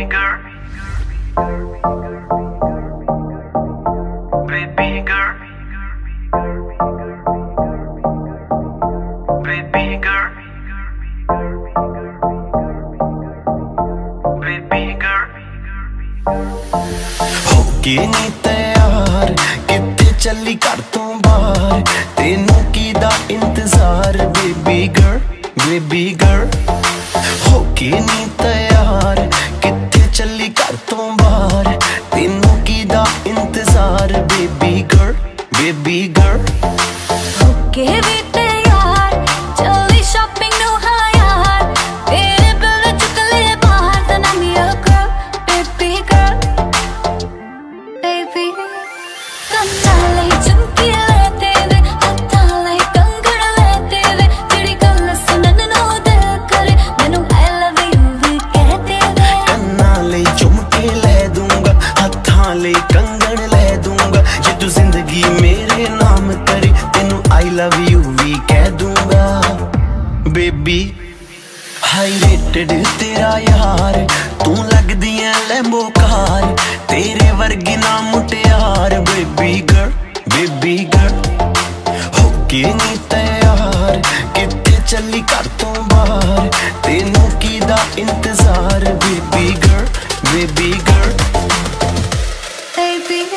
girl, baby girl, baby girl, baby girl. होके नी तैयार किथे चली घर तो बाहर, तेनू कीदा इंतजार बेबी गर्ल, बेबी गर्ल। होके नी तैयार किथे चली घर तो बाहर, तेनू कीदा इंतजार बेबी गर्ल, बेबी गर्ल। होके भी तैयार चली शॉपिंग नू हाँ यार, तेरे बिल चुक ले बाहर then I'm your girl, baby girl, baby। ਕੰਨਾਂ ਲਈ ਝੁਮਕੀ ਲੈ ਤੇਰੇ, ਹੱਥਾਂ ਲਈ ਕੰਗਣ ਲੈ ਤੇਰੇ, ਜਿਹੜੀ ਗੱਲ ਸੁਣਨ ਨੂੰ ਦਿਲ ਕਰੇ ਮੈਨੂੰ I love you ਵੀ ਕਹਿ ਦੇਵੇ। ਕੰਨਾਂ ਲਈ ਝੁਮਕੇ ਲੈ ਦੂੰਗਾ, ਹੱਥਾਂ ਲਈ ਕੰਗਣ ਲੈ ਦੂੰਗਾ, ਜੇ ਤੂੰ ਜ਼ਿੰਦਗੀ ਮੇਰੇ ਨਾਮ ਕਰੇ ਤੈਨੂੰ I love you ਵੀ ਕਹਿ ਦੂੰਗਾ ਬੇਬੀ। ਹਾਈ ਰੇਟਡ ਤੇਰਾ ਯਾਰ, ਤੂੰ ਲੱਗਦੀ ਐ ਲੈਂਬੋ ਕਾਰ, ਤੇਰੇ ਵਰਗੀ ਨਾ ਮੁਟਿਆਰ ਬੇਬੀ ਗਰਲ, ਬੇਬੀ ਗਰਲ। ਹੋਕੇ ਨੀ ਤੈयार ਕਿਤੇ ਚੱਲੀ ਘਰ ਤੋਂ ਬਾਹਰ, ਤੈਨੂੰ ਕੀਦਾ ਇੰਤਜ਼ਾਰ baby girl, baby girl. Baby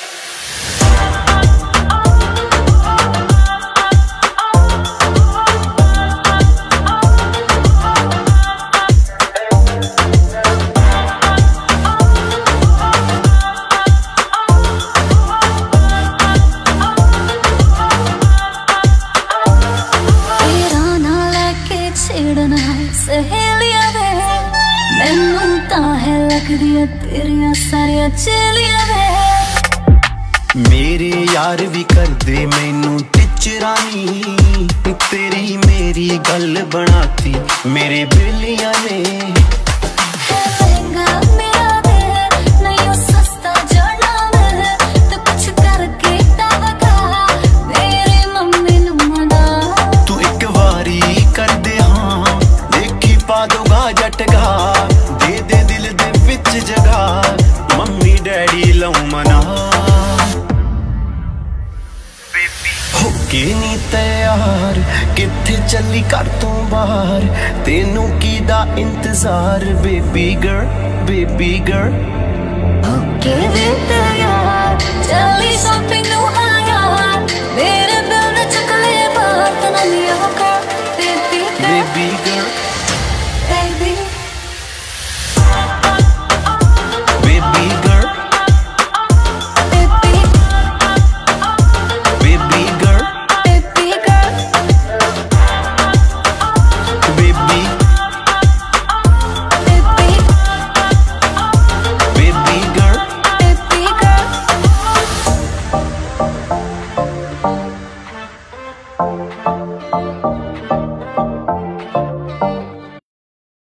सहेलियां वे मैनू तां है लगदियां तेरियां सारियां चेलियां वे। मेरे यार भी करदे मैनू टिचरानी, तेरी मेरी गल बनाती मेरे बेलियां ने। झटका दे दे दिल दे विच जगह, मम्मी डैडी लऊ मना। होके नी तैयार किथे चली घर तो बाहर, तेनू कीदा इंतजार बेबी गर्ल, बेबी गर्ल। होके भी तैयार चली शॉपिंग नू हाँ यार, मेरे बिल चुक ले बाहर then I'm your girl, baby girl, baby girl.